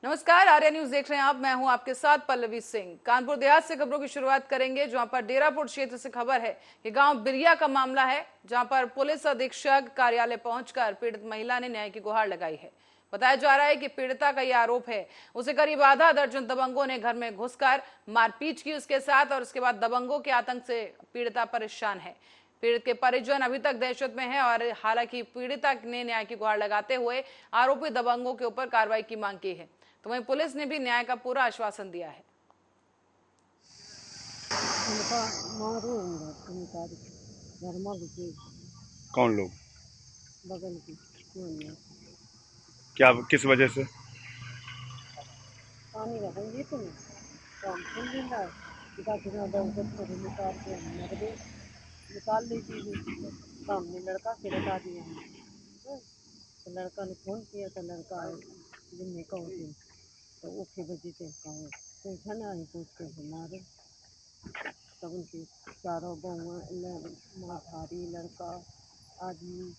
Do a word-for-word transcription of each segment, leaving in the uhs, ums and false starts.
नमस्कार, आर्या न्यूज देख रहे हैं आप। मैं हूं आपके साथ पल्लवी सिंह। कानपुर देहात से खबरों की शुरुआत करेंगे, जहां पर डेरापुर क्षेत्र से खबर है कि गांव बिरिया का मामला है, जहां पर पुलिस अधीक्षक कार्यालय पहुंचकर पीड़ित महिला ने न्याय की गुहार लगाई है। बताया जा रहा है कि पीड़िता का यह आरोप है, उसे करीब आधा दर्जन दबंगों ने घर में घुसकर मारपीट की उसके साथ, और उसके बाद दबंगों के आतंक से पीड़िता परेशान है। पीड़ित के परिजन अभी तक दहशत में हैं और हालांकि पीड़िता ने न्याय की गुहार लगाते हुए आरोपी दबंगों के ऊपर कार्रवाई की मांग की है। तो वहीं पुलिस ने भी न्याय का पूरा आश्वासन दिया है। कौन लोग? बगल की क्या, किस वजह से? पानी रखेंगे तुम काम सुन लेना निकाल के हम दे निकाल ली चीज़ें। सामने लड़का के बता दिया है, तो लड़का ने फोन किया तो लड़का जिनने कहो थे तो ओके बजे से कहो पूछा ना ही पूछ के हमारे तब उनकी चारों बहुआ माँ भारी लड़का आदमी।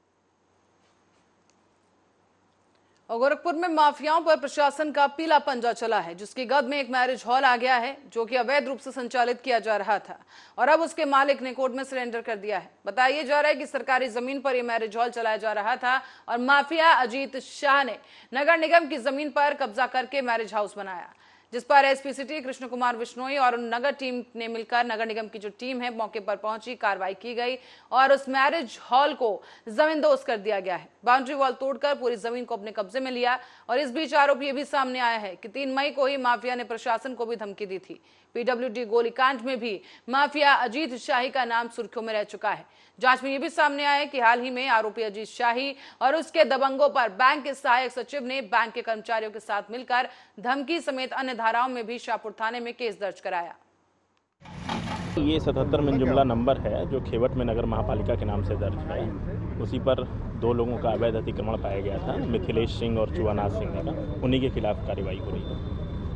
और गोरखपुर में माफियाओं पर प्रशासन का पीला पंजा चला है, जिसकी गद में एक मैरिज हॉल आ गया है, जो कि अवैध रूप से संचालित किया जा रहा था और अब उसके मालिक ने कोर्ट में सरेंडर कर दिया है। बताया जा रहा है कि सरकारी जमीन पर यह मैरिज हॉल चलाया जा रहा था और माफिया अजीत शाह ने नगर निगम की जमीन पर कब्जा करके मैरिज हाउस बनाया, जिस पर एसपी सिटी कृष्ण कुमार बिश्नोई और नगर टीम ने मिलकर नगर निगम की जो टीम है मौके पर पहुंची, कार्रवाई की गई और उस मैरिज हॉल को जमींदोज कर दिया गया है। बाउंड्री वॉल तोड़कर पूरी जमीन को अपने कब्जे में लिया। और इस बीच आरोप यह भी सामने आया है कि तीन मई को ही माफिया ने प्रशासन को भी धमकी दी थी। पीडब्ल्यूडी गोलीकांड में भी माफिया अजीत शाही का नाम सुर्खियों में रह चुका है। जांच में यह भी सामने आया कि हाल ही में आरोपी अजीत शाही और उसके दबंगों पर बैंक के सहायक सचिव ने बैंक के कर्मचारियों के साथ मिलकर धमकी समेत अन्य धाराओं में भी शाहपुर थाने में केस दर्ज कराया। ये सतहत्तर में जुमला नंबर है जो खेवट में नगर महापालिका के नाम से दर्ज है। उसी पर दो लोगों का अवैध अतिक्रमण पाया गया था, मिथिलेश सिंह और चुआनाथ सिंह का। उन्हीं के खिलाफ कार्रवाई हो रही है।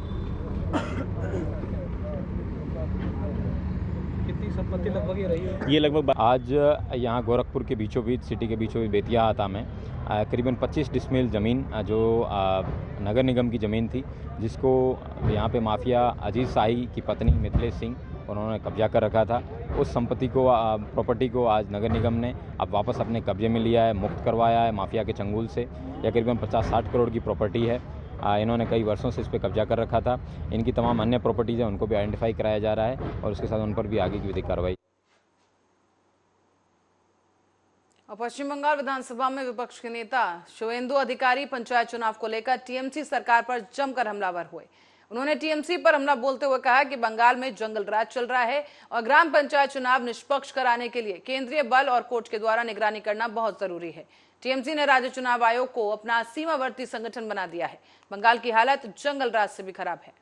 कितनी संपत्ति लगभग ये रही है? ये लगभग आज यहाँ गोरखपुर के बीचों बीच, सिटी के बीचों बीच बेतिया हाता में करीबन पच्चीस डिसमिल ज़मीन जो नगर निगम की ज़मीन थी, जिसको यहाँ पे माफिया अजीत शाही की पत्नी मिथिलेश सिंह उन्होंने कब्जा कर रखा था। उस संपत्ति को, प्रॉपर्टी को आज नगर निगम ने अब वापस अपने कब्जे में लिया है, मुक्त करवाया है माफिया के चंगुल से। यह करीबन पचास साठ करोड़ की प्रॉपर्टी है। इन्होंने कई वर्षों से इस पर कब्जा कर रखा था। इनकी तमाम अन्य प्रॉपर्टीज़ हैं, उनको भी आइडेंटिफाई कराया जा रहा है और उसके साथ उन पर भी आगे की विधिक कार्रवाई। और पश्चिम बंगाल विधानसभा में विपक्ष के नेता शुवेंदु अधिकारी पंचायत चुनाव को लेकर टीएमसी सरकार पर जमकर हमलावर हुए। उन्होंने टीएमसी पर हमला बोलते हुए कहा कि बंगाल में जंगल राज चल रहा है और ग्राम पंचायत चुनाव निष्पक्ष कराने के लिए केंद्रीय बल और कोर्ट के द्वारा निगरानी करना बहुत जरूरी है। टीएमसी ने राज्य चुनाव आयोग को अपना सीमावर्ती संगठन बना दिया है। बंगाल की हालत जंगल राज से भी खराब है।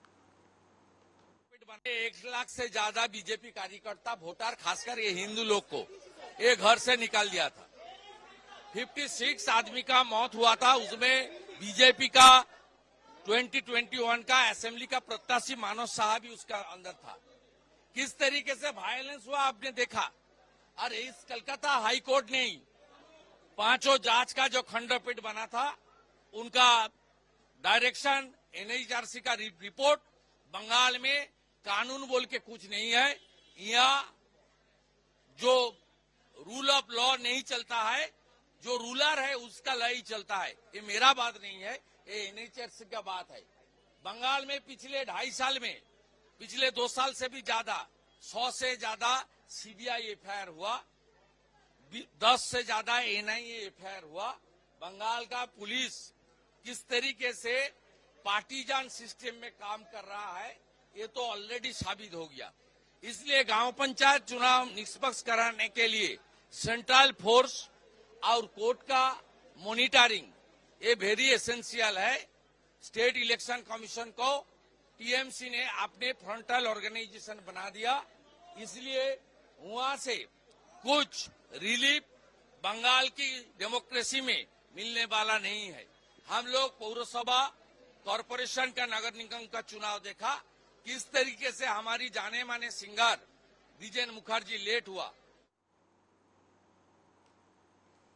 एक लाख से ज्यादा बीजेपी कार्यकर्ता वोटर, खासकर ये हिंदू लोग को ये घर से निकाल दिया था। छप्पन आदमी का मौत हुआ था, उसमें बीजेपी का ट्वेंटी ट्वेंटी वन का असेंबली का प्रत्याशी मानव शाह भी उसका अंदर था। किस तरीके से वायलेंस हुआ आपने देखा। और इस कलकत्ता हाई कोर्ट ने पांचों जांच का जो खंडपीठ बना था, उनका डायरेक्शन, एनएचआरसी का रिपोर्ट, बंगाल में कानून बोल के कुछ नहीं है। यहाँ जो रूल ऑफ लॉ नहीं चलता है, जो रूलर है उसका लॉ ही चलता है। ये मेरा बात नहीं है, ये एनएचआरसी का बात है। बंगाल में पिछले ढाई साल में, पिछले दो साल से भी ज्यादा, सौ से ज्यादा सीबीआई एफआईआर हुआ, दस से ज्यादा एनआईए एफआईआर हुआ। बंगाल का पुलिस किस तरीके से पार्टीजान सिस्टम में काम कर रहा है, ये तो ऑलरेडी साबित हो गया। इसलिए गांव पंचायत चुनाव निष्पक्ष कराने के लिए सेंट्रल फोर्स और कोर्ट का मॉनिटरिंग ये वेरी एसेंशियल है। स्टेट इलेक्शन कमीशन को टीएमसी ने अपने फ्रंटल ऑर्गेनाइजेशन बना दिया, इसलिए वहां से कुछ रिलीफ बंगाल की डेमोक्रेसी में मिलने वाला नहीं है। हम लोग पौरसभा, कॉरपोरेशन का, नगर निगम का चुनाव देखा, किस तरीके से हमारी जाने माने सिंगर विजय मुखर्जी लेट हुआ।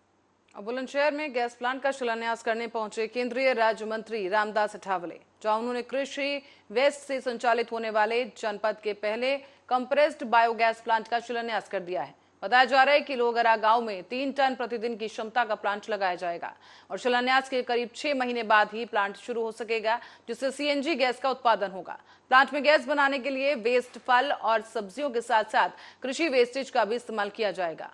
अब बुलंदशहर में गैस प्लांट का शिलान्यास करने पहुंचे केंद्रीय राज्य मंत्री रामदास अठावले, जहां उन्होंने कृषि वेस्ट से संचालित होने वाले जनपद के पहले कंप्रेस्ड बायोगैस प्लांट का शिलान्यास कर दिया है। बताया जा रहा है कि लोगरा गांव में तीन टन प्रतिदिन की क्षमता का प्लांट लगाया जाएगा और शिलान्यास के करीब छह महीने बाद ही प्लांट शुरू हो सकेगा, जिससे सीएनजी गैस का उत्पादन होगा। प्लांट में गैस बनाने के लिए वेस्ट फल और सब्जियों के साथ साथ कृषि वेस्टेज का भी इस्तेमाल किया जाएगा।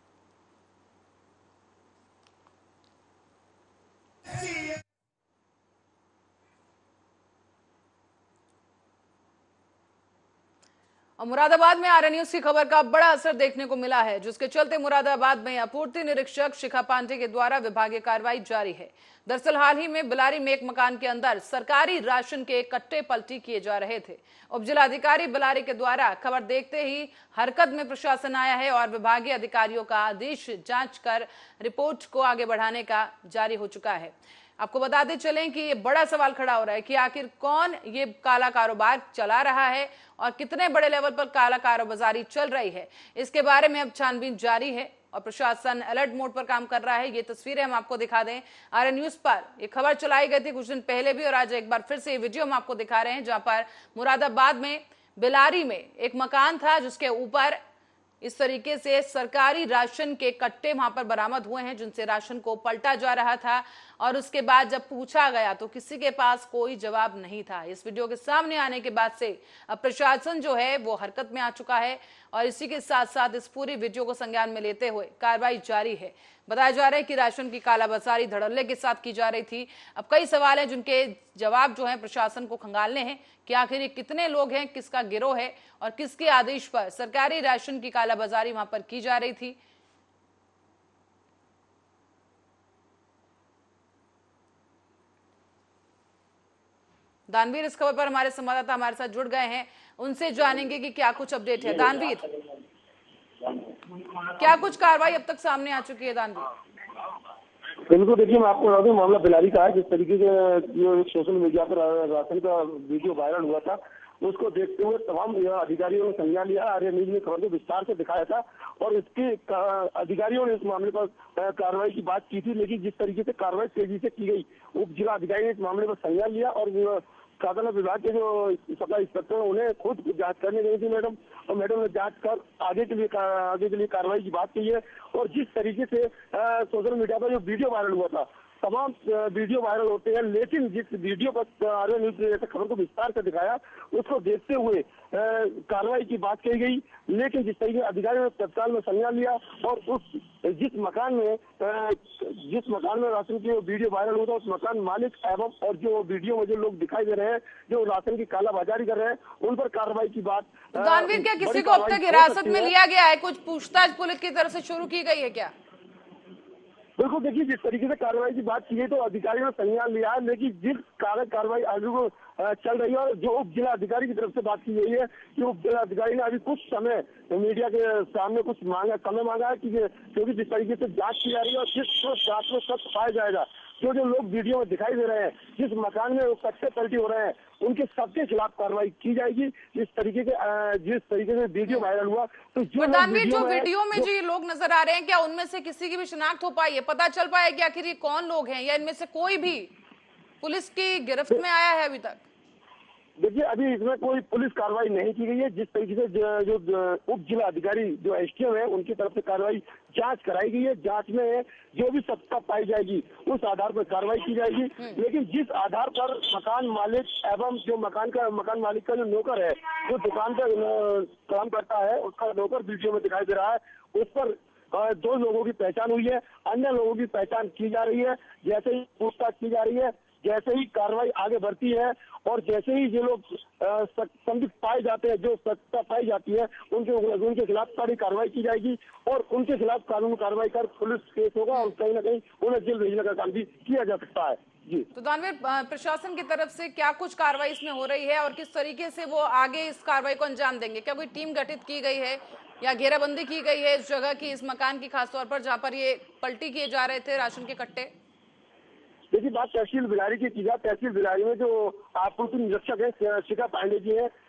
और मुरादाबाद में आरएन न्यूज की खबर का बड़ा असर देखने को मिला है, जिसके चलते मुरादाबाद में आपूर्ति निरीक्षक शिखा पांडे के द्वारा विभागीय कार्रवाई जारी है। दरअसल हाल ही में बिलारी में एक मकान के अंदर सरकारी राशन के कट्टे पलटी किए जा रहे थे। उप जिलाधिकारी बिलारी के द्वारा खबर देखते ही हरकत में प्रशासन आया है और विभागीय अधिकारियों का आदेश जांच कर रिपोर्ट को आगे बढ़ाने का जारी हो चुका है। आपको बताते चलें कि ये बड़ा सवाल खड़ा हो रहा है कि आखिर कौन ये काला कारोबार चला रहा है और कितने बड़े लेवल पर काला कारोबारी चल रही है। इसके बारे में अब छानबीन जारी है और प्रशासन अलर्ट मोड पर काम कर रहा है। ये तस्वीरें हम आपको दिखा दें, आरएन न्यूज पर ये खबर चलाई गई थी कुछ दिन पहले भी और आज एक बार फिर से ये वीडियो हम आपको दिखा रहे हैं, जहां पर मुरादाबाद में बिलारी में एक मकान था जिसके ऊपर इस तरीके से सरकारी राशन के कट्टे वहां पर बरामद हुए हैं, जिनसे राशन को पलटा जा रहा था और उसके बाद जब पूछा गया तो किसी के पास कोई जवाब नहीं था। इस वीडियो के सामने आने के बाद से अब प्रशासन जो है वो हरकत में आ चुका है और इसी के साथ साथ इस पूरी वीडियो को संज्ञान में लेते हुए कार्रवाई जारी है। बताया जा रहा है कि राशन की कालाबाजारी धड़ल्ले के साथ की जा रही थी। अब कई सवाल हैं जिनके जवाब जो है प्रशासन को खंगालने हैं कि आखिर ये कितने लोग हैं, किसका गिरोह है और किसके आदेश पर सरकारी राशन की कालाबाजारी वहां पर की जा रही थी। दानवीर इस खबर पर हमारे संवाददाता हमारे साथ जुड़ गए हैं, उनसे जानेंगे कि क्या कुछ अपडेट है। दानवीर, क्या कुछ कार्रवाई अब तक सामने आ चुकी है? दानवीर बिल्कुल, देखिए मैं आपको बता दूं, मामला बिलारी का है। जिस तरीके से जो सोशल मीडिया पर राशन का वीडियो वायरल हुआ था, उसको देखते हुए तमाम अधिकारियों ने संज्ञान लिया। आर्य न्यूज ने खबर को विस्तार से दिखाया था और इसके अधिकारियों ने इस मामले पर कार्रवाई की बात की थी, लेकिन जिस तरीके से कार्रवाई तेजी से की गई, उप जिला अधिकारी ने इस मामले पर संज्ञान लिया और खाद्यान्न विभाग के जो सप्लाई इंस्पेक्टर उन्हें खुद जांच करने गई थी मैडम, और मैडम ने जांच कर आगे के लिए आगे के लिए कार्रवाई की बात की है। और जिस तरीके से सोशल मीडिया पर जो वीडियो वायरल हुआ था, तमाम वीडियो वायरल होते हैं, लेकिन जिस वीडियो पर आर्य न्यूज ने खबर को विस्तार से दिखाया, उसको देखते हुए कार्रवाई की बात कही गई। लेकिन जिस तरीके अधिकारियों ने तत्काल में संज्ञान लिया और उस जिस मकान में जिस मकान में राशन की वीडियो वायरल हुआ था, उस मकान मालिक एवं और जो वीडियो में जो लोग दिखाई दे रहे हैं जो राशन की कालाबाजारी कर रहे हैं, उन पर कार्रवाई की बात। दानवीर, क्या किसी को अब तक हिरासत में लिया गया है? कुछ पूछताछ पुलिस की तरफ से शुरू की गई है क्या? बिल्कुल, देखिए जिस तरीके से कार्रवाई की बात की है तो अधिकारियों ने संज्ञान लिया है, लेकिन जिस कारण कार्रवाई आगे को चल रही है और जो उप जिला अधिकारी की तरफ से बात की गई है कि उप जिला अधिकारी ने अभी कुछ समय मीडिया के सामने कुछ मांगा समय मांगा है कि क्योंकि जिस तरीके से जांच की जा रही है और जिस जांच में सत्य पाया जाएगा, जो जो लोग वीडियो में दिखाई दे रहे हैं, जिस मकान में कच्चे पलटी हो रहे हैं, उनके सबके खिलाफ कार्रवाई की जाएगी। जिस तरीके के जिस तरीके से वीडियो वायरल हुआ तो जो दानवीर, जो वीडियो में जो ये लोग नजर आ रहे हैं, क्या उनमें से किसी की भी शिनाख्त हो पाई है? पता चल पाया कि आखिर ये कौन लोग हैं या इनमें से कोई भी पुलिस की गिरफ्त में आया है अभी तक? देखिए अभी इसमें कोई पुलिस कार्रवाई नहीं की गई है। जिस तरीके से जो उप जिला अधिकारी जो एसडीएम है उनकी तरफ से कार्रवाई जांच कराई गई है। जांच में जो भी सत्ता पाई जाएगी उस आधार पर कार्रवाई की जाएगी। लेकिन जिस आधार पर मकान मालिक एवं जो मकान का मकान मालिक का जो नौकर है, जो दुकान पर काम करता है, उसका नौकर वीडियो में दिखाई दे रहा है, उस पर दो लोगों की पहचान हुई है, अन्य लोगों की पहचान की जा रही है। जैसे ही पूछताछ की जा रही है, जैसे ही कार्रवाई आगे बढ़ती है और जैसे ही जो लोग संदिग्ध पाए जाते हैं, जो सत्ता पाई जाती है, उनके उनके खिलाफ कड़ी कार्रवाई की जाएगी और उनके खिलाफ कानूनी कार्रवाई कर पुलिस केस होगा और कहीं ना कहीं उन्हें जेल भेजने का काम भी किया जा सकता है। जी तो दानवीर, प्रशासन की तरफ से क्या कुछ कार्रवाई इसमें हो रही है और किस तरीके से वो आगे इस कार्रवाई को अंजाम देंगे? क्या कोई टीम गठित की गई है या घेराबंदी की गई है इस जगह की, इस मकान की, खासतौर पर जहाँ पर ये पलटी किए जा रहे थे राशन के कट्टे? देखिए बात तहसील बिलारी की की जाए, तहसील बिलारी में जो आपूर्ति निरीक्षक है शिखा पांडे जी है,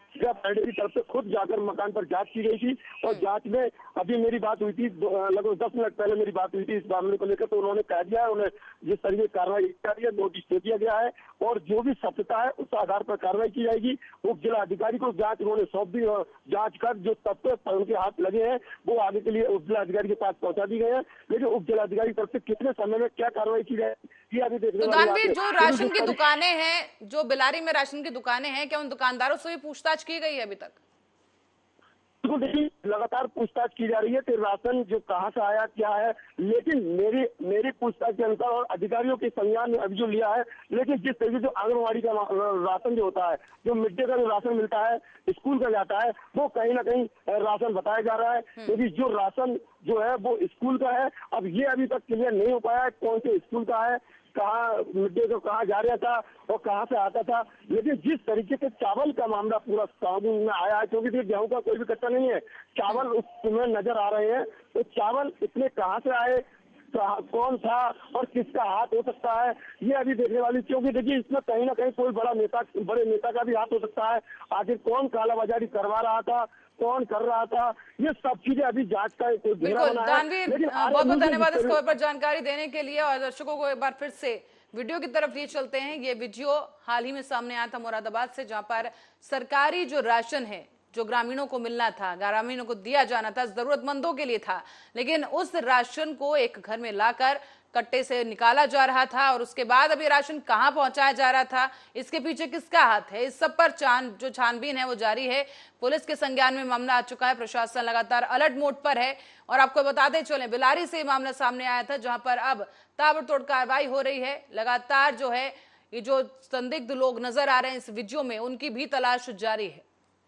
जिला पार्टी की तरफ से खुद जाकर मकान पर जांच की गई थी और जांच में अभी मेरी बात हुई थी लगभग दस मिनट पहले मेरी बात हुई थी इस मामले को लेकर, तो उन्होंने कह दिया है, उन्हें जिस तरीके की कार्रवाई कर रही है नोटिस दे दिया गया है और जो भी सत्यता है उस आधार पर कार्रवाई की जाएगी। उप जिला अधिकारी को जांच उन्होंने सौंप दी, जांच कर जो तथ्य उनके हाथ लगे हैं वो आगे के लिए उप जिला अधिकारी के पास पहुंचा दी गए हैं। लेकिन उप जिला अधिकारी की तरफ से कितने समय में क्या कार्रवाई की जाएगी ये अभी देखने तो दानवीर, जो राशन की दुकानें हैं, जो बिलारी में राशन की दुकानें हैं, क्या उन दुकानदारों से भी पूछताछ की गई है अभी तक? बिल्कुल देखिए, लगातार पूछताछ की जा रही है कि राशन जो कहाँ से आया क्या है, लेकिन मेरी मेरी पूछताछ के अनुसार और अधिकारियों के संज्ञान में अभी जो लिया है, लेकिन जिस तरीके से आंगनबाड़ी का राशन जो होता है, जो मिड डे का जो राशन मिलता है, स्कूल का जाता है, वो कहीं ना कहीं राशन बताया जा रहा है, क्योंकि जो राशन जो है वो स्कूल का है। अब ये अभी तक क्लियर नहीं हो पाया है कौन से स्कूल का है, कहाँ मिड डे को कहाँ जा रहा था और कहाँ से आता था। लेकिन जिस तरीके से चावल का मामला पूरा सामने में आया है, क्योंकि गेहूं का कोई भी कच्चा नहीं है, चावल उसमें नजर आ रहे हैं, तो चावल इतने कहाँ से आए, कौन था और किसका हाथ हो सकता है, ये अभी देखने वाली, क्योंकि देखिए इसमें कहीं ना कहीं कोई बड़ा नेता बड़े नेता का भी हाथ हो सकता है। आखिर कौन कालाबाजारी करवा रहा था, कौन कर रहा था, ये सब चीजें अभी जांच का एक घेरा बना है। दानवीर, बहुत बहुत धन्यवाद इस खबर पर जानकारी देने के लिए। और दर्शकों को एक बार फिर से वीडियो की तरफ लिए चलते हैं। ये वीडियो हाल ही में सामने आया था मुरादाबाद से, जहां पर सरकारी जो राशन है जो ग्रामीणों को मिलना था, ग्रामीणों को दिया जाना था, जरूरतमंदों के लिए था, लेकिन उस राशन को एक घर में लाकर कट्टे से निकाला जा रहा था और उसके बाद अभी राशन कहां पहुंचाया जा रहा था, इसके पीछे किसका हाथ है, इस सब पर चान जो छानबीन है वो जारी है। पुलिस के संज्ञान में मामला आ चुका है, प्रशासन लगातार अलर्ट मोड पर है। और आपको बताते चले, बिलारी से मामला सामने आया था, जहां पर अब ताबड़तोड़ कार्रवाई हो रही है। लगातार जो है ये जो संदिग्ध लोग नजर आ रहे हैं इस वीडियो में, उनकी भी तलाश जारी है।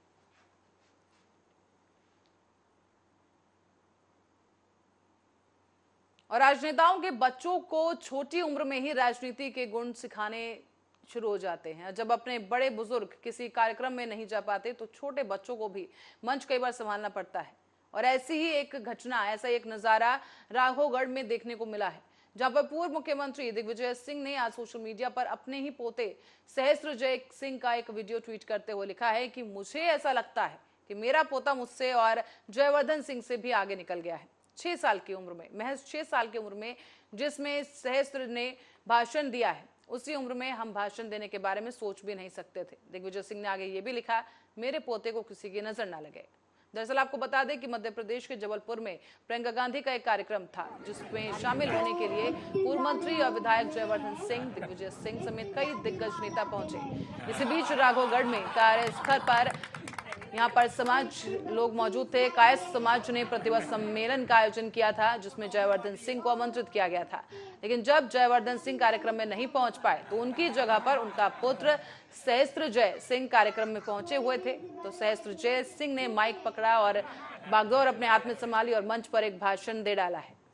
और राजनेताओं के बच्चों को छोटी उम्र में ही राजनीति के गुण सिखाने शुरू हो जाते हैं। जब अपने बड़े बुजुर्ग किसी कार्यक्रम में नहीं जा पाते तो छोटे बच्चों को भी मंच कई बार संभालना पड़ता है। और ऐसी ही एक घटना, ऐसा एक नजारा राघवगढ़ में देखने को मिला है, जहां पर पूर्व मुख्यमंत्री दिग्विजय सिंह ने आज सोशल मीडिया पर अपने ही पोते सहस्त्रजय सिंह का एक वीडियो ट्वीट करते हुए लिखा है कि मुझे ऐसा लगता है कि मेरा पोता मुझसे और जयवर्धन सिंह से भी आगे निकल गया है। छह साल की उम्र में, महज छह साल की उम्र में जिसमें सहस्त्र ने भाषण दिया है, उसी उम्र में हम भाषण देने के बारे में सोच भी नहीं सकते थे। दिग्विजय सिंह ने आगे ये भी लिखा, मेरे पोते को किसी की नजर ना लगे। दरअसल आपको बता दें कि मध्य प्रदेश के जबलपुर में प्रियंका गांधी का एक कार्यक्रम था, जिसमें शामिल होने के लिए पूर्व मंत्री और विधायक जयवर्धन सिंह, दिग्विजय सिंह समेत कई दिग्गज नेता पहुंचे। इसी बीच राघवगढ़ में कार्यस्थल पर यहाँ पर समाज लोग मौजूद थे। कायस्थ समाज ने प्रतिभा सम्मेलन का आयोजन किया था, जिसमें जयवर्धन सिंह को आमंत्रित किया गया था। लेकिन जब जयवर्धन सिंह कार्यक्रम में नहीं पहुंच पाए तो उनकी जगह पर उनका पुत्र सहस्त्रजय सिंह कार्यक्रम में पहुंचे हुए थे। तो सहस्त्रजय सिंह ने माइक पकड़ा और बागडोर अपने हाथ में संभाली और मंच पर एक भाषण दे डाला है।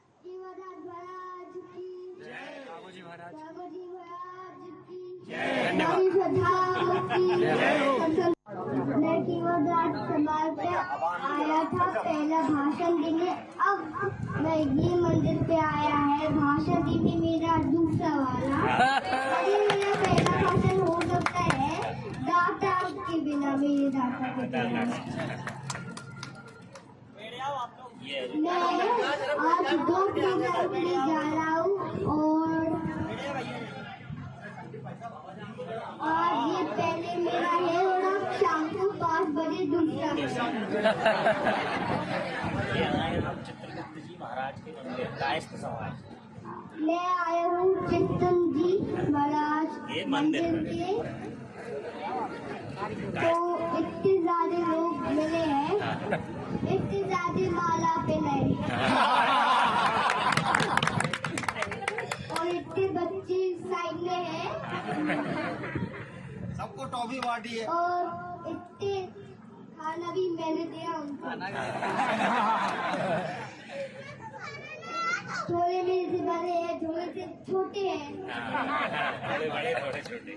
लड़की वो रात समाज पे आया था पहला भाषण देने, अब मैं ये मंदिर पे आया है भाषण देने, मेरा दूसरा वाला। अभी मेरा पहला भाषण हो सकता है दाता के बिना, मेरे दाता के बिना। मैं आज दो प्रोग्राम के लिए जा रहा हूँ और आज ये पहले मेरा है और शाम को पाँच बजे दूसरा। मैं आया हूँ चित्तम जी महाराज मंदिर के, तो इतने ज्यादा लोग मिले हैं, इतनी ज्यादा माला पहनाई और इतने बच्चे साइड में हैं, सबको टॉफी बांटी है और इतने खाना भी मैंने दिया उनको। थोड़े मेरे से बड़े हैं, थोड़े से छोटे हैं। बड़े बड़े थोड़े छोटे।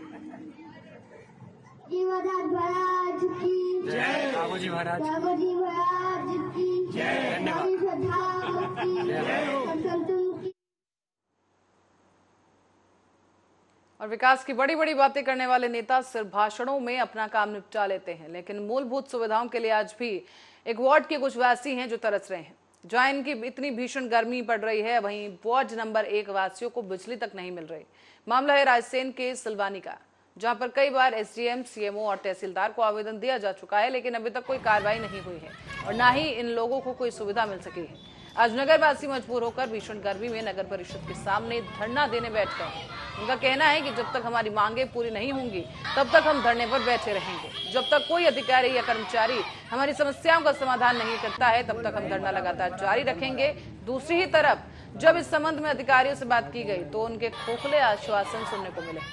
जीवादास महाराज की जय, बाबू जी महाराज बाबू जी महाराज की जय, धन्यवाद की। और विकास की बड़ी बड़ी बातें करने वाले नेता सिर्फ भाषणों में अपना काम निपटा लेते हैं, लेकिन मूलभूत सुविधाओं के लिए आज भी एक वार्ड के कुछ वासी हैं जो तरस रहे हैं। जहां इनकी इतनी भीषण गर्मी पड़ रही है, वहीं वार्ड नंबर एक वासियों को बिजली तक नहीं मिल रही। मामला है रायसेन के सिलवानी का, जहां पर कई बार एसडीएम, सीएमओ और तहसीलदार को आवेदन दिया जा चुका है, लेकिन अभी तक कोई कार्रवाई नहीं हुई है और न ही इन लोगों को कोई सुविधा मिल सकी है। आज नगरवासी मजबूर होकर भीषण गर्मी में नगर परिषद के सामने धरना देने बैठ गए। उनका कहना है कि जब तक हमारी मांगे पूरी नहीं होंगी तब तक हम धरने पर बैठे रहेंगे। जब तक कोई अधिकारी या कर्मचारी हमारी समस्याओं का समाधान नहीं करता है तब तक हम धरना लगातार जारी रखेंगे। दूसरी ही तरफ जब इस संबंध में अधिकारियों से बात की गई तो उनके खोखले आश्वासन सुनने को मिले।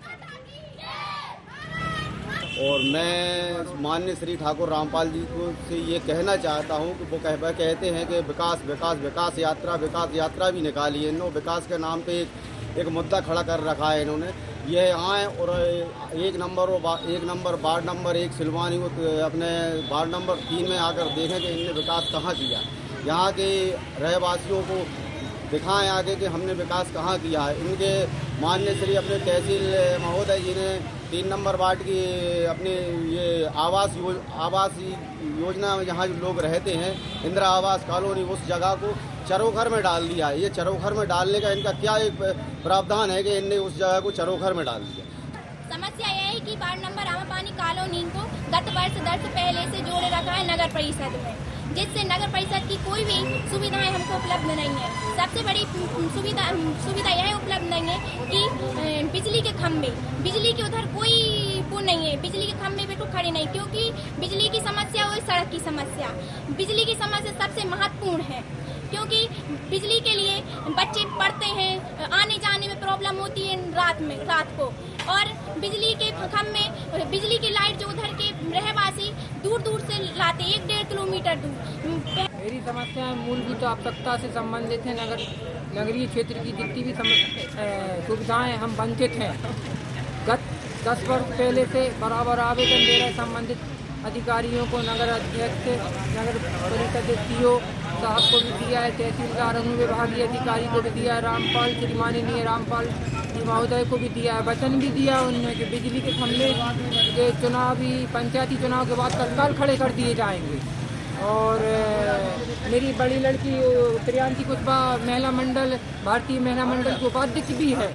और मैं माननीय श्री ठाकुर रामपाल जी को से ये कहना चाहता हूँ कि वो कह कहते हैं कि विकास विकास विकास यात्रा विकास यात्रा भी निकाली है इन्होंने। विकास के नाम पे एक एक मुद्दा खड़ा कर रखा है इन्होंने। यह आए और एक नंबर और एक नंबर वार्ड नंबर एक सिलवानी को अपने वार्ड नंबर तीन में आकर देखें कि इनने विकास कहाँ किया। यहाँ के रहवासियों को दिखाएं आगे कि हमने विकास कहाँ किया है। इनके माननीय श्री अपने तहसील महोदय जी ने तीन नंबर वार्ड की अपनी ये आवास यो, आवास योजना में जहाँ लोग रहते हैं, इंदिरा आवास कॉलोनी, उस जगह को चरोघर में डाल दिया है। ये चरोघर में डालने का इनका क्या एक प्रावधान है कि इनने उस जगह को चरोघर में डाल दिया। समस्या यह है कि वार्ड नंबर आमापानी कॉलोनी को गत वर्ष दस पहले से जोड़े रखा है नगर परिषद में, जिससे नगर परिषद की कोई भी सुविधाएं हमको उपलब्ध नहीं है। सबसे बड़ी सुविधा सुविधा यह उपलब्ध नहीं है कि बिजली के खंभे, बिजली के उधर कोई वो नहीं है, बिजली के खंभे पे तो खड़े नहीं, क्योंकि बिजली की समस्या और सड़क की समस्या, बिजली की समस्या सबसे महत्वपूर्ण है। क्योंकि बिजली के लिए बच्चे पढ़ते हैं, आने जाने में प्रॉब्लम होती है रात में रात को, और बिजली के खंभे, बिजली की लाइट जो उधर के रहवासी दूर दूर से लाते, एक डेढ़ किलोमीटर दूर। मेरी समस्या मूलभूत आवश्यकता से संबंधित है। नगर नगरीय क्षेत्र की जितनी भी सुविधाएं हम वंचित हैं। गत दस वर्ष पहले से बराबर आवेदन दे रहे संबंधित अधिकारियों को, नगर अध्यक्ष, नगर परिषद सीईओ साहब को भी दिया है, तहसीलदार अनुविभागीय अधिकारी को भी दिया है, रामपाल श्री माननीय रामपाल जी महोदय को भी दिया है। वचन भी दिया उन्होंने कि बिजली के खंभे के चुनावी पंचायती चुनाव के बाद तत्काल खड़े कर दिए जाएंगे। और मेरी बड़ी लड़की प्रियांशी कुशवाहा महिला मंडल, भारतीय महिला मंडल के उपाध्यक्ष भी है।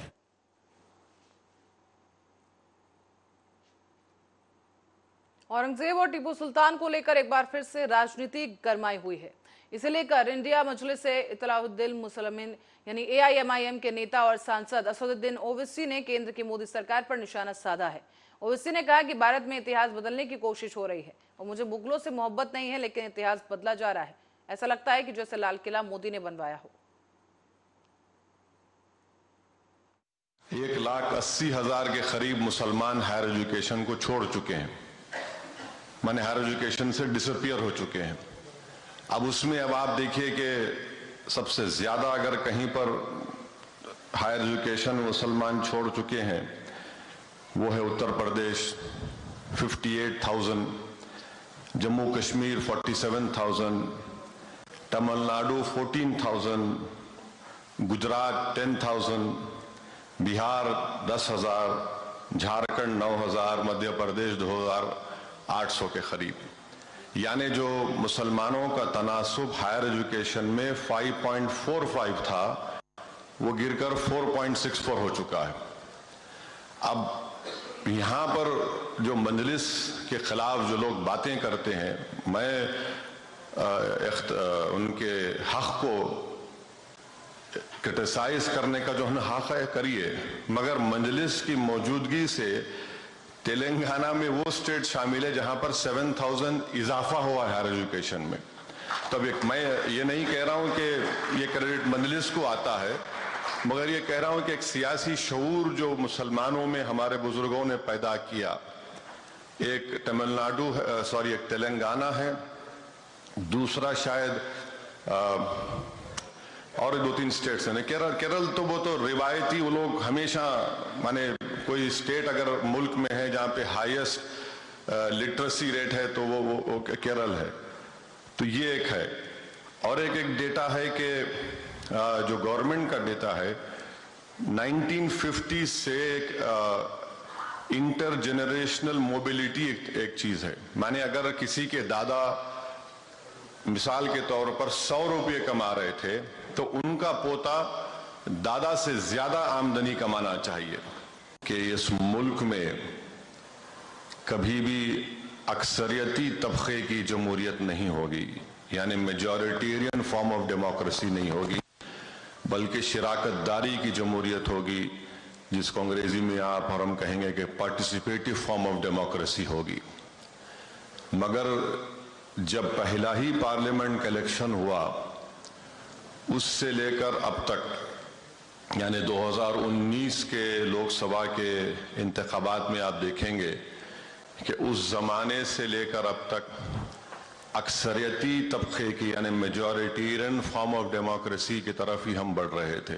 औरंगजेब और टीपू सुल्तान को लेकर एक बार फिर से राजनीति गरमाई हुई है। इसे लेकर इंडिया मजलिस से इत्तेलाउद्दीन मुसलमिन यानी एआईएमआईएम के नेता और सांसद असदुद्दीन ओवैसी ने केंद्र की मोदी सरकार पर निशाना साधा है। ओवैसी ने कहा कि भारत में इतिहास बदलने की कोशिश हो रही है और मुझे मुगलों से मोहब्बत नहीं है, लेकिन इतिहास बदला जा रहा है। ऐसा लगता है कि जैसे लाल किला मोदी ने बनवाया हो। एक लाख अस्सी हजार के करीब मुसलमान हायर एजुकेशन को छोड़ चुके हैं, माने हायर एजुकेशन से डिसअपियर हो चुके हैं। अब उसमें अब आप देखिए कि सबसे ज्यादा अगर कहीं पर हायर एजुकेशन मुसलमान छोड़ चुके हैं वो है उत्तर प्रदेश अट्ठावन हज़ार, जम्मू कश्मीर सैंतालीस हज़ार, तमिलनाडु चौदह हज़ार, गुजरात दस हज़ार, बिहार दस हज़ार, झारखंड नौ हज़ार, मध्य प्रदेश दो हज़ार आठ सौ के करीब। यानी जो मुसलमानों का तनासुब हायर एजुकेशन में पाँच पॉइंट चार पाँच था वो गिरकर चार पॉइंट छह चार हो चुका है। अब यहाँ पर जो मजलिस के खिलाफ जो लोग बातें करते हैं, मैं आ, उनके हक को क्रिटिसाइज करने का जो हक है करिए, मगर मजलिस की मौजूदगी से तेलंगाना में वो स्टेट शामिल है जहां पर सात हज़ार इजाफा हुआ है हायर एजुकेशन में। तब एक मैं ये नहीं कह रहा हूं कि ये क्रेडिट मजलिस को आता है, मगर ये कह रहा हूं कि एक सियासी शऊर जो मुसलमानों में हमारे बुजुर्गों ने पैदा किया, एक तमिलनाडु सॉरी एक तेलंगाना है, दूसरा शायद आ, और दो तीन स्टेट्स हैं। केरल केरल तो वो तो रिवायती वो लोग हमेशा, माने कोई स्टेट अगर मुल्क में है जहाँ पे हाईएस्ट लिटरेसी रेट है तो वो वो, वो केरल है। तो ये एक है। और एक एक डेटा है कि जो गवर्नमेंट का डेटा है नाइनटीन फिफ्टी से एक इंटर जनरेशनल मोबिलिटी एक, एक चीज है। माने अगर किसी के दादा मिसाल के तौर पर सौ रुपये कमा रहे थे तो उनका पोता दादा से ज्यादा आमदनी कमाना चाहिए कि इस मुल्क में कभी भी अक्सरियती तबके की जमहूरियत नहीं होगी, यानी मेजॉरिटेरियन फॉर्म ऑफ डेमोक्रेसी नहीं होगी, बल्कि शराकतदारी की जमहूरियत होगी, जिसको अंग्रेजी में आप और हम कहेंगे कि पार्टिसिपेटिव फॉर्म ऑफ डेमोक्रेसी होगी। मगर जब पहला ही पार्लियामेंट का इलेक्शन हुआ उससे लेकर अब तक यानी दो हज़ार उन्नीस के लोकसभा के इंतखाबात में आप देखेंगे कि उस जमाने से लेकर अब तक अक्सरियती तबके की यानी मेजॉरिटेरियन फॉर्म ऑफ डेमोक्रेसी की तरफ ही हम बढ़ रहे थे।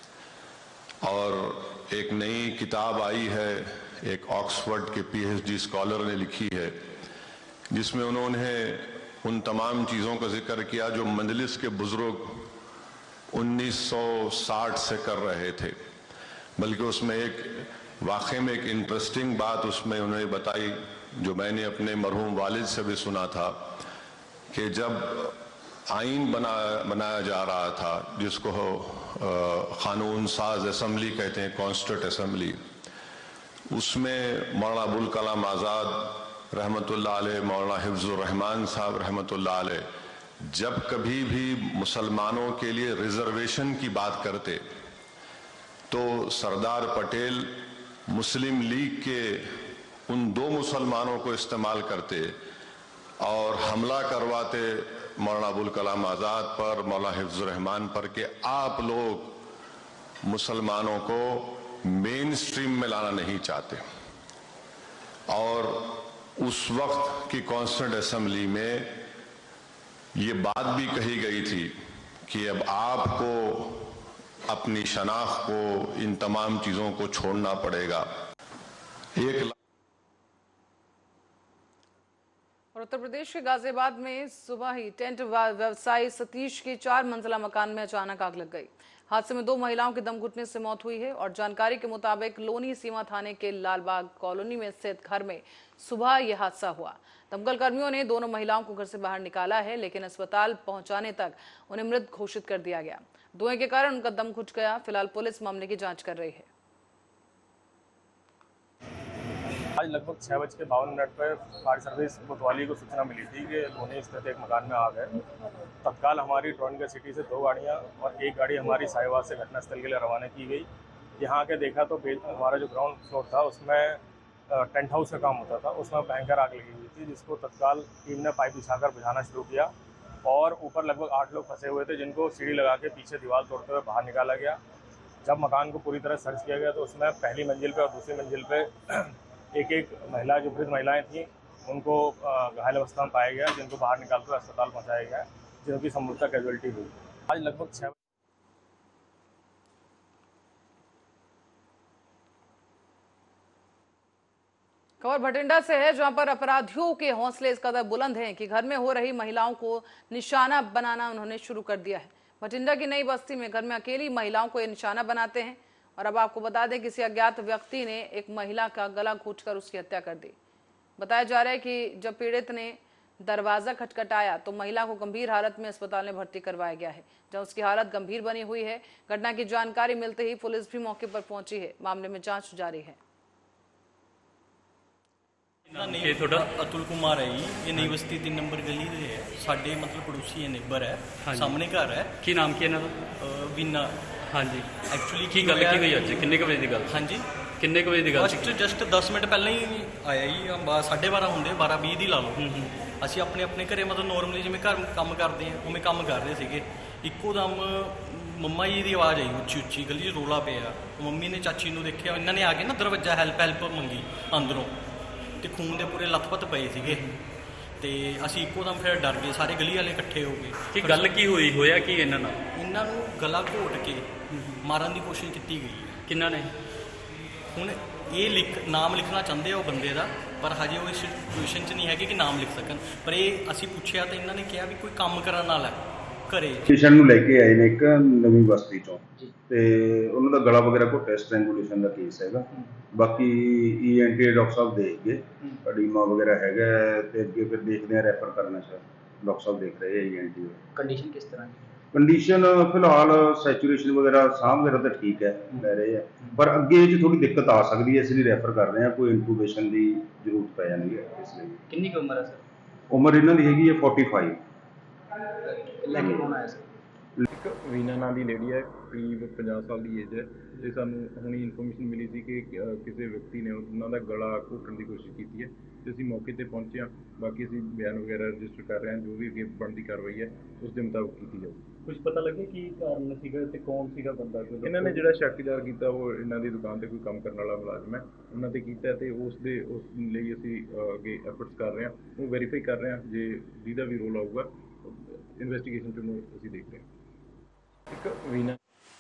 और एक नई किताब आई है, एक ऑक्सफोर्ड के पीएचडी स्कॉलर ने लिखी है, जिसमें उन्होंने उन तमाम चीज़ों का जिक्र किया जो मंजलिस के बुजुर्ग उन्नीस सौ साठ से कर रहे थे। बल्कि उसमें एक वाकई में एक इंटरेस्टिंग बात उसमें उन्होंने बताई जो मैंने अपने मरहूम वालिद से भी सुना था कि जब आइन बना बनाया जा रहा था, जिसको कानून साज असम्बली कहते हैं, कॉन्स्टिट्यूट असम्बली, उसमें मौलाना अबुल कलाम आज़ाद रहमतुल्लाह अलैह, मौलाना हिफ्जुर रहमान साहब रहमतुल्लाह अलैह जब कभी भी मुसलमानों के लिए रिजर्वेशन की बात करते तो सरदार पटेल मुस्लिम लीग के उन दो मुसलमानों को इस्तेमाल करते और हमला करवाते मौलाना अबुल कलाम आज़ाद पर, मौलाना हिफ्जुर रहमान पर, कि आप लोग मुसलमानों को मेन स्ट्रीम में लाना नहीं चाहते। और उस वक्त की कॉन्स्टिट्यूंट असेंबली में ये बात भी कही गई थी कि अब आपको अपनी शनाख्त को, इन तमाम चीजों को छोड़ना पड़ेगा। एक और उत्तर प्रदेश के गाजियाबाद में सुबह ही टेंट व्यवसायी सतीश की चार मंजिला मकान में अचानक आग लग गई। हादसे में दो महिलाओं की दम घुटने से मौत हुई है और जानकारी के मुताबिक लोनी सीमा थाने के लालबाग कॉलोनी में स्थित घर में सुबह यह हादसा हुआ। दमकल कर्मियों ने दोनों महिलाओं को घर से बाहर निकाला है, लेकिन अस्पताल पहुंचाने तक उन्हें मृत घोषित कर दिया गया। धुएं के कारण उनका दम घुट गया। फिलहाल पुलिस मामले की जांच कर रही है। आज लगभग छः बज के बावन मिनट पर फायर सर्विस कोतवाली को सूचना मिली थी कि लोनी स्थित एक मकान में आग है। तत्काल हमारी टोरंटगढ़ सिटी से दो गाड़ियां और एक गाड़ी हमारी साहिवाल से घटनास्थल के लिए रवाना की गई। यहाँ आके देखा तो हमारा जो ग्राउंड फ्लोर था उसमें टेंट हाउस का काम होता था, उसमें भयंकर आग लगी हुई थी, जिसको तत्काल टीम ने पाइप बिछाकर बुझाना शुरू किया और ऊपर लगभग आठ लोग फंसे हुए थे, जिनको सीढ़ी लगा के पीछे दीवार तोड़ते हुए बाहर निकाला गया। जब मकान को पूरी तरह सर्च किया गया तो उसमें पहली मंजिल पे और दूसरी मंजिल पे एक एक महिला, जो वृद्ध महिलाएं थीं, उनको घायल अवस्था में पाया गया, जिनको बाहर निकालकर अस्पताल पहुंचाया गया, जिनकी संभवतः कैजुअलिटी हुई। आज लगभग छः खबर भटिंडा से है, जहां पर अपराधियों के हौसले इस कदर बुलंद हैं कि घर में हो रही महिलाओं को निशाना बनाना उन्होंने शुरू कर दिया है। भटिंडा की नई बस्ती में घर में अकेली महिलाओं को ये निशाना बनाते हैं। और अब आपको बता दें, किसी अज्ञात व्यक्ति ने एक महिला का गला घोंटकर उसकी हत्या कर दी। बताया जा रहा है कि जब पीड़ित ने दरवाजा खटखटाया तो महिला को गंभीर हालत में अस्पताल में भर्ती करवाया गया है, जहां उसकी हालत गंभीर बनी हुई है। घटना की जानकारी मिलते ही पुलिस भी मौके पर पहुंची है। मामले में जांच जारी है। ਇਹ ਤੁਹਾਡਾ ਅਤੁਲ ਕੁਮਾਰ ਹੈ ਜੀ, ਇਹ ਨਈ ਬਸਤੀ तीन ਨੰਬਰ ਗਲੀ ਦੇ ਹੈ, ਸਾਡੇ ਮਤਲਬ ਪੜੋਸੀ ਹੈ, ਨੇਬਰ ਹੈ, ਸਾਹਮਣੇ ਘਰ ਹੈ। ਕੀ ਨਾਮ ਕੀ ਇਹਨਾਂ ਦਾ? ਵੀਨਾ। ਹਾਂਜੀ, ਐਕਚੁਅਲੀ ਕੀ ਗੱਲ ਕੀ ਹੋਈ ਅੱਜ? ਕਿੰਨੇ ਕੁ ਵਜੇ ਦੀ ਗੱਲ? ਹਾਂਜੀ, ਕਿੰਨੇ ਕੁ ਵਜੇ ਦੀ ਗੱਲ? ਜਸਟ ਜਸਟ ਦਸ ਮਿੰਟ ਪਹਿਲਾਂ ਹੀ ਆਇਆ ਜੀ, ਸਾਢੇ ਬਾਰਾਂ ਹੁੰਦੇ, ਬਾਰਾਂ ਵੀਹ ਦੀ ਲਾ ਲਓ। ਅਸੀਂ ਆਪਣੇ ਆਪਣੇ ਘਰੇ ਮਤਲਬ ਨੋਰਮਲੀ ਜਿਵੇਂ ਘਰ ਕੰਮ ਕਰਦੇ ਹਾਂ ਉਵੇਂ ਕੰਮ ਕਰ ਰਹੇ ਸੀਗੇ। ਇੱਕੋ ਦਮ ਮੰਮਾ ਜੀ ਦੀ ਆਵਾਜ਼ ਆਈ ਉੱਚੀ ਉੱਚੀ, ਗਲੀ 'ਚ ਰੌਲਾ ਪਿਆ। ਮੰਮੀ ਨੇ ਚਾਚੀ ਨੂੰ ਦੇਖਿਆ, ਇਹਨਾਂ ਨੇ ਆ ਕੇ ਨਾ ਦਰਵਾਜ਼ਾ ਹੈਲਪ ਹੈਲਪ ਮੰਗੀ ਅੰਦਰੋਂ, ਤੇ ਖੂਨ ਦੇ ਪੂਰੇ ਲੱਥਪੱਥ ਪਏ ਸੀਗੇ। ਤੇ ਅਸੀਂ ਇੱਕੋ ਦਮ ਫਿਰ ਡਰ ਗਏ, ਸਾਰੇ ਗਲੀ ਵਾਲੇ ਇਕੱਠੇ ਹੋ ਗਏ। ਕੀ ਗੱਲ ਕੀ ਹੋਈ, ਹੋਇਆ ਕੀ ਇਹਨਾਂ ਨਾਲ? ਇਹਨਾਂ ਨੂੰ ਗਲਾ ਘੋਟ ਕੇ ਮਾਰਨ ਦੀ ਕੋਸ਼ਿਸ਼ ਕੀਤੀ ਗਈ ਹੈ। ਕਿਹਨਾਂ ਨੇ? ਹੁਣ ਇਹ ਲਿਖ ਨਾਮ ਲਿਖਣਾ ਚਾਹੁੰਦੇ ਆ ਉਹ ਬੰਦੇ ਦਾ, ਪਰ ਹਜੇ ਉਹ ਇਸ ਸਿਚੁਏਸ਼ਨ 'ਚ ਨਹੀਂ ਹੈਗੇ ਕਿ ਨਾਮ ਲਿਖ ਸਕਣ। ਪਰ ਇਹ ਅਸੀਂ ਪੁੱਛਿਆ ਤਾਂ ਇਹਨਾਂ ਨੇ ਕਿਹਾ ਵੀ ਕੋਈ ਕੰਮ ਕਰਨ ਵਾਲਾ ਘਰੇ ਪੇਸ਼ੈਂਟ ਨੂੰ ਲੈ ਕੇ ਆਏ ਨੇ ਇੱਕ ਨਵੀਂ ਬਸਤੀ ਚੋਂ ਤੇ ਉਹਨਾਂ ਦਾ ਗਲਾ ਵਗੈਰਾ ਘੁੱਟਿਆ, ਸਟ੍ਰੈਂਗੂਲੇਸ਼ਨ ਦਾ ਕੇਸ ਹੈਗਾ। ਬਾਕੀ ਈ ਐਨ ਟੀ ਡਾਕਟਰ ਸਾਹਿਬ ਦੇਖਗੇ, ਅਡੀਮਾ ਵਗੈਰਾ ਹੈਗਾ ਤੇ ਅੱਗੇ ਫਿਰ ਦੇਖਦੇ ਆ ਰੈਫਰ ਕਰਨਾ ਚਾਹੀਦਾ। ਡਾਕਟਰ ਸਾਹਿਬ ਦੇਖ ਰਹੇ ਆ ਈ ਐਨ ਟੀ। ਕੰਡੀਸ਼ਨ ਕਿਸ ਤਰ੍ਹਾਂ ਦੀ? ਕੰਡੀਸ਼ਨ ਫਿਲਹਾਲ ਸੈਚੂਰੇਸ਼ਨ ਵਗੈਰਾ ਸਾਹ ਵਗੈਰਾ ਤਾਂ ਠੀਕ ਹੈ, ਲੈ ਰਹੇ ਆ, ਪਰ ਅੱਗੇ ਇਹ 'ਚ ਥੋੜੀ ਦਿੱਕਤ ਆ ਸਕਦੀ ਹੈ, ਇਸ ਲਈ ਰੈਫਰ ਕਰ ਰਹੇ ਹਾਂ। ਕੋਈ ਇੰਟੂਬੇਸ਼ਨ ਦੀ ਜ਼ਰੂਰਤ ਪੈ ਜਾਂਦੀ ਹੈ ਇਸ ਲਈ। ਕਿੰਨੀ ਕੁ ਉਮਰ ਹੈ ਸਰ? ਉਮਰ ਇਹਨਾਂ ਦੀ ਹੈਗੀ ਹੈ ਪੈਂਤਾਲੀ। ਲੈ ਕੇ ਕੌਣ ਆਇਆ ਸਰ? ਇੱਕ ਵੀਨਾ ਨਾਂ ਦੀ ਲੇਡੀ ਹੈ, ਕਰੀਬ ਪੰਜਾਹ ਸਾਲ ਦੀ ਏਜ ਹੈ, ਤੇ ਸਾਨੂੰ ਹੁਣੀ ਇਨਫੋਰਮੇਸ਼ਨ ਮਿਲੀ ਸੀ ਕਿ ਕਿਸੇ ਵਿਅਕਤੀ ਨੇ ਉਹਨਾਂ ਦਾ ਗਲਾ ਘੋਟਣ ਦੀ ਕੋਸ਼ਿਸ਼ ਕੀਤੀ ਹੈ ਤੇ ਅਸੀਂ ਮੌਕੇ ਤੇ ਪਹੁੰਚੇ ਹਾਂ। ਬਾਕੀ ਅਸੀਂ ਬਿਆਨ ਵਗੈਰਾ ਰਜਿਸਟਰ ਕਰ ਰਹੇ ਹਾਂ, ਜੋ ਵੀ ਅੱਗੇ ਬਣਦੀ ਕਾਰਵਾਈ ਹੈ ਉਸ ਦੇ ਮੁਤਾਬਕ ਕੀਤੀ ਜਾਊਗੀ। ਕੁਝ ਪਤਾ ਲੱਗਿਆ ਕੀ ਕਾਰਨ ਸੀਗਾ ਤੇ ਕੌਣ ਸੀਗਾ ਬੰਦਾ? ਇਹਨਾਂ ਨੇ ਜਿਹੜਾ ਸ਼ੱਕ ਜ਼ਾਹਰ ਕੀਤਾ ਉਹ ਇਹਨਾਂ ਦੀ ਦੁਕਾਨ ਤੇ ਕੋਈ ਕੰਮ ਕਰਨ ਵਾਲਾ ਮੁਲਾਜ਼ਮ ਹੈ, ਉਹਨਾਂ ਤੇ ਕੀਤਾ ਤੇ ਉਸ ਦੇ ਉਸ ਲਈ ਅਸੀਂ ਅੱਗੇ ਐਫਰਟਸ ਕਰ ਰਹੇ ਹਾਂ, ਉਹ ਵੈਰੀਫਾਈ ਕਰ ਰਹੇ ਹਾਂ। ਜੇ ਜਿਹਦਾ ਵੀ ਰੋਲ ਆਊਗਾ ਇਨਵੈਸਟੀਗੇਸ਼ਨ 'ਚ ਉਹਨੂੰ ਅਸੀਂ ਦੇਖ ਰਹੇ ਹਾਂ। ਇੱਕ ਵੀਨਾ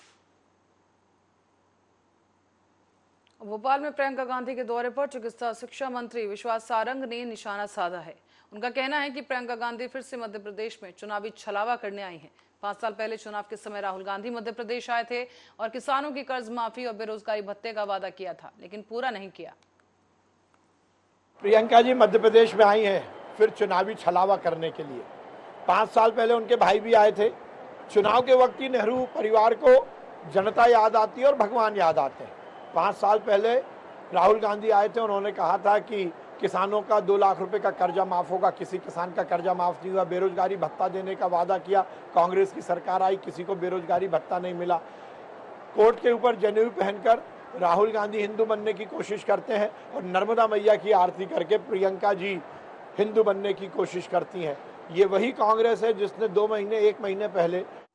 भोपाल में प्रियंका गांधी के दौरे पर चिकित्सा शिक्षा मंत्री विश्वास सारंग ने निशाना साधा है। उनका कहना है कि प्रियंका गांधी फिर से मध्य प्रदेश में चुनावी छलावा करने आई हैं। पांच साल पहले चुनाव के समय राहुल गांधी मध्य प्रदेश आए थे और किसानों की कर्ज माफी और बेरोजगारी भत्ते का वादा किया था, लेकिन पूरा नहीं किया। प्रियंका जी मध्य प्रदेश में आई हैं फिर चुनावी छलावा करने के लिए। पाँच साल पहले उनके भाई भी आए थे। चुनाव के वक्त ही नेहरू परिवार को जनता याद आती है और भगवान याद आते हैं। पाँच साल पहले राहुल गांधी आए थे, उन्होंने कहा था कि किसानों का दो लाख रुपए का कर्जा माफ होगा, किसी किसान का कर्जा माफ नहीं हुआ। बेरोजगारी भत्ता देने का वादा किया, कांग्रेस की सरकार आई, किसी को बेरोजगारी भत्ता नहीं मिला। कोर्ट के ऊपर जनेऊ पहनकर राहुल गांधी हिंदू बनने की कोशिश करते हैं और नर्मदा मैया की आरती करके प्रियंका जी हिंदू बनने की कोशिश करती हैं। ये वही कांग्रेस है जिसने दो महीने एक महीने पहले